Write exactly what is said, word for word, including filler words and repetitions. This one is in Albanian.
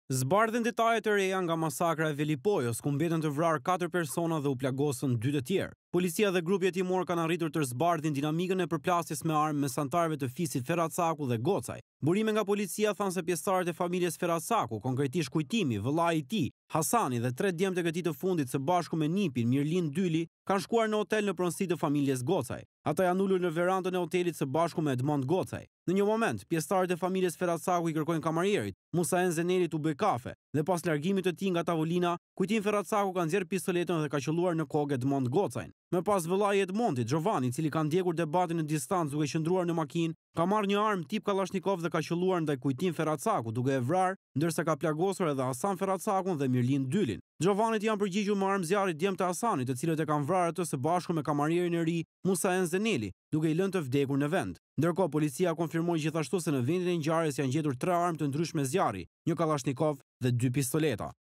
Zbardhen detajet e reja nga masakra e Velipojës, ku mbetën të vrarë katër persona dhe u plagosën dy të tjerë. Policia dhe grupi hetimor kanë arritur të zbardhin dinamikën e përplasjes me armë mes anëtarëve të fisit Ferracaku dhe Gocaj. Burime nga policia thanë se pjesëtarët e familjes Ferracaku, konkretisht Kujtimi, vëllai i tij, Hasani dhe tre djemtë e këtij të fundit së bashku me nipin Mirlin Dyli, kanë shkuar në hotel në pronësi të familjes Gocaj. Ata janë ulur në verandën e hotelit së bashku me Edmond Gocaj. Në një moment, pjesëtarët e familjes Ferracaku i kërkojnë kamarierit, Musa Enzeneli të bëj kafe, dhe pas largimit të tij nga tavolina, Kujtim Ferracaku ka nxjerrë pistoletën dhe ka qelluar në kokë Edmond Gocajn. Më pas vëllai i Edmondit, Giovanni, i cili ka ndjekur debatin në distancë duke qëndruar në makinë, ka marrë një armë tip Kalashnikov dhe ka qelluar ndaj Kujtim Ferracaku duke e vrarë, ndërsa ka plagosur edhe Hasan Ferracakun dhe Mirlin Dylin. Giovannit janë përgjigjur me armë zjarri djemtë të Hasanit, të cilët e kanë vrarë atë së bashku me kamarierin e ri Musa Enzeneli, duke i lënë të vdekur në vend. Ndërkohë, policia konfirmoi gjithashtu se në vendin e ngjarjes janë gjetur tre armë të ndryshme zjarri, një Kalashnikov dhe dy pistoleta.